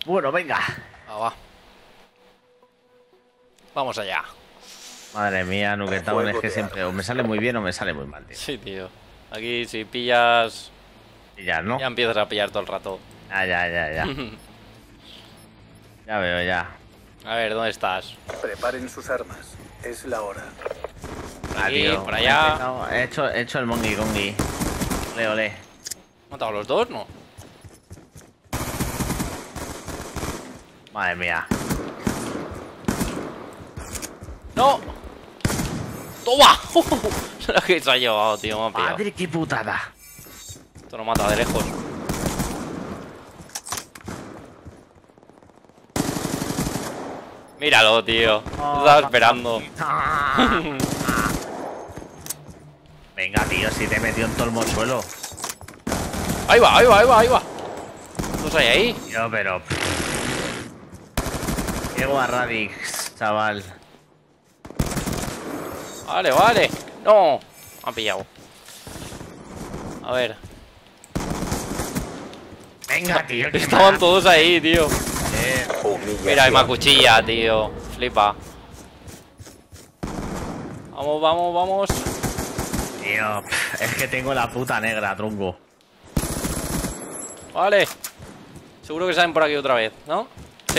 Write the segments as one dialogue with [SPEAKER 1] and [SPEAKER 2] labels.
[SPEAKER 1] Bueno, venga.
[SPEAKER 2] Ah, va. Vamos allá.
[SPEAKER 1] Madre mía, Nuketown es que siempre o me sale muy bien o me sale muy mal, tío.
[SPEAKER 2] Sí, tío. Aquí si pillas...
[SPEAKER 1] Y ya, ¿no?
[SPEAKER 2] Ya empiezas a pillar todo el rato.
[SPEAKER 1] Ya. Ya veo, ya.
[SPEAKER 2] A ver, ¿dónde estás?
[SPEAKER 3] Preparen sus armas. Es la hora.
[SPEAKER 2] Aquí,
[SPEAKER 1] tío,
[SPEAKER 2] por allá.
[SPEAKER 1] He hecho el Mongi Kongi. Ole, ole.
[SPEAKER 2] ¿Matado a los dos? No.
[SPEAKER 1] Madre mía.
[SPEAKER 2] ¡No! ¡Toma! La que se ha llevado, tío. Me ha pillado.
[SPEAKER 1] Madre, qué putada.
[SPEAKER 2] Esto no mata de lejos. Míralo, tío. Estaba esperando.
[SPEAKER 1] Venga, tío, si te he metido en todo el mochuelo.
[SPEAKER 2] Ahí va, ahí va, ahí va, ahí va. ¿Dos hay ahí?
[SPEAKER 1] Tío, pero... Qué guarradix, chaval.
[SPEAKER 2] Vale, vale. No. Me ha pillado. A ver.
[SPEAKER 1] Venga, tío. que
[SPEAKER 2] Estaban
[SPEAKER 1] más.
[SPEAKER 2] todos ahí, tío.
[SPEAKER 3] Humillación.
[SPEAKER 2] Mira, hay más cuchilla, tío. Flipa. Vamos, vamos, vamos.
[SPEAKER 1] Tío, es que tengo la puta negra, tronco.
[SPEAKER 2] Vale. Seguro que salen por aquí otra vez, ¿no? Sí.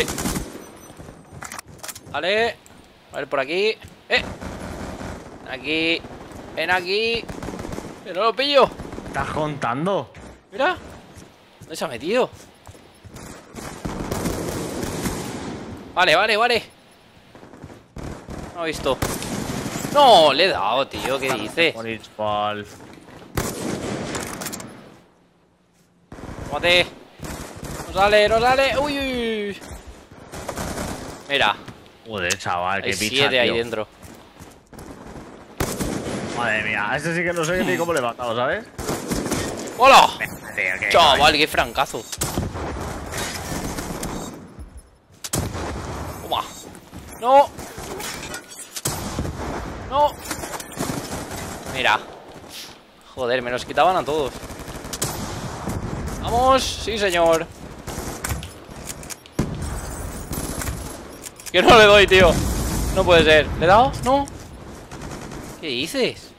[SPEAKER 2] Vale. A ver, por aquí. Aquí. Ven aquí. Que no lo pillo.
[SPEAKER 1] ¿Estás contando?
[SPEAKER 2] Mira. ¿Dónde se ha metido? Vale, vale, vale. No he visto. No, le he dado, tío. ¿Qué dices?
[SPEAKER 1] Municipal.
[SPEAKER 2] Tómate. No sale, no sale. Uy, uy, uy. Mira.
[SPEAKER 1] Joder, chaval, qué
[SPEAKER 2] Hay
[SPEAKER 1] picha,
[SPEAKER 2] 7 ahí
[SPEAKER 1] tío.
[SPEAKER 2] dentro.
[SPEAKER 1] Madre mía, este sí que no sé ni cómo le he matado, ¿sabes?
[SPEAKER 2] ¡Hola!
[SPEAKER 1] Tío, que-
[SPEAKER 2] Chaval, qué francazo. Toma. No. No. Mira. Joder, me los quitaban a todos. Vamos. Sí, señor. Que no le doy, tío. No puede ser. ¿Le he dado? No. ¿Qué dices?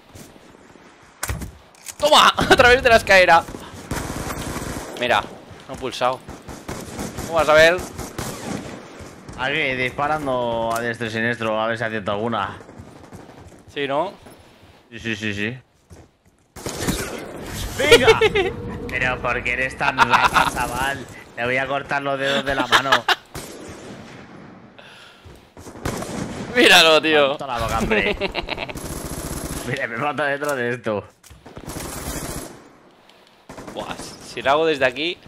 [SPEAKER 2] ¡Toma! A través de la escalera. Mira, no he pulsado. Vamos a ver.
[SPEAKER 1] Aquí, disparando a diestro y siniestro, a ver si acierto alguna.
[SPEAKER 2] Sí, ¿no?
[SPEAKER 1] Sí. ¡Venga! Pero ¿por qué eres tan rata, chaval? Te voy a cortar los dedos de la mano.
[SPEAKER 2] Míralo, tío.
[SPEAKER 1] Mata la boca, hombre. Mira, me mata dentro de esto.
[SPEAKER 2] Buah, si lo hago desde aquí.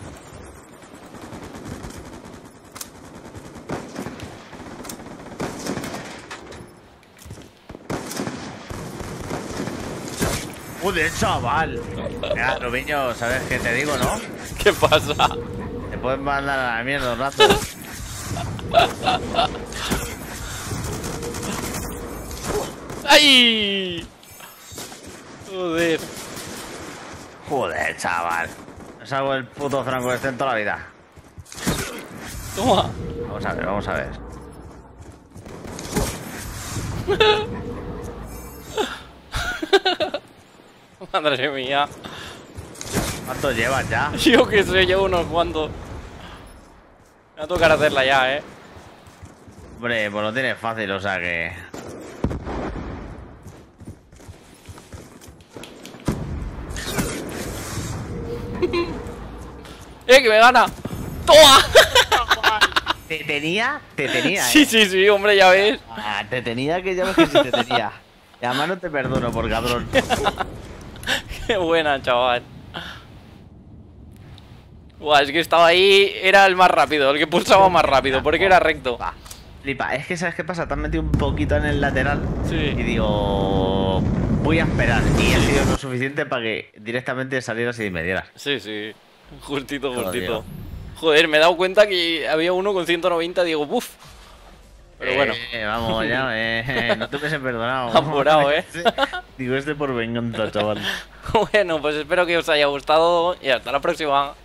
[SPEAKER 1] Joder, chaval. Mira, Rubiño, ¿sabes qué te digo, no?
[SPEAKER 2] ¿Qué pasa?
[SPEAKER 1] Te puedes mandar a la mierda un rato.
[SPEAKER 2] ¡Ay! Joder.
[SPEAKER 1] Joder, chaval. No salgo el puto Franco este en toda la vida.
[SPEAKER 2] Toma.
[SPEAKER 1] Vamos a ver, vamos a ver.
[SPEAKER 2] Madre mía.
[SPEAKER 1] ¿Cuántos llevas ya?
[SPEAKER 2] Yo que sé, yo unos cuantos. Me va a tocar hacerla ya,
[SPEAKER 1] Hombre, pues lo tienes fácil, o sea que...
[SPEAKER 2] Que me gana. ¡Toma!
[SPEAKER 1] ¿Te tenía? Te tenía,
[SPEAKER 2] Sí, sí, sí, hombre, ya ves.
[SPEAKER 1] Ah, te tenía que ya ves que sí te tenía. Y además no te perdono por cabrón.
[SPEAKER 2] Qué buena, chaval. Buah, es que estaba ahí, era el más rápido, el que pulsaba más rápido, porque era recto.
[SPEAKER 1] Va. Flipa, es que ¿sabes qué pasa? Te has metido un poquito en el lateral.
[SPEAKER 2] Sí.
[SPEAKER 1] Y digo... Voy a esperar. Y ha sido lo suficiente para que directamente salieras y me dieras.
[SPEAKER 2] Sí, sí. Justito,
[SPEAKER 1] Te lo
[SPEAKER 2] justito.
[SPEAKER 1] digo.
[SPEAKER 2] Joder, me he dado cuenta que había uno con 190, digo, ¡buf! Pero bueno.
[SPEAKER 1] Vamos, ya, no te hubiese perdonado.
[SPEAKER 2] Apurado,
[SPEAKER 1] Digo, este por venganza, chaval.
[SPEAKER 2] Bueno, pues espero que os haya gustado y hasta la próxima.